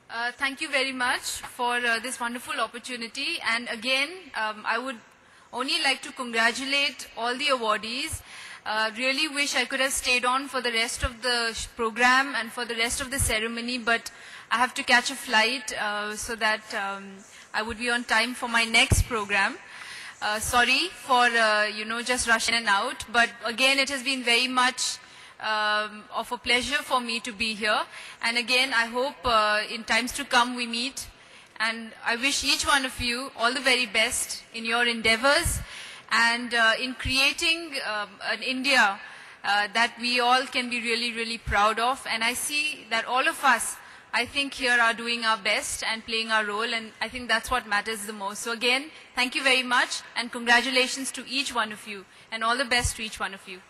Thank you very much for this wonderful opportunity. And again, I would only like to congratulate all the awardees. Really wish I could have stayed on for the rest of the program and for the rest of the ceremony, but I have to catch a flight so that I would be on time for my next program. Sorry for, just rushing in and out, but again, it has been very much of a pleasure for me to be here. And again, I hope in times to come we meet. And I wish each one of you all the very best in your endeavors and in creating an India that we all can be really, really proud of. And I see that all of us, I think, here are doing our best and playing our role, and I think that's what matters the most. So again, thank you very much, and congratulations to each one of you, and all the best to each one of you.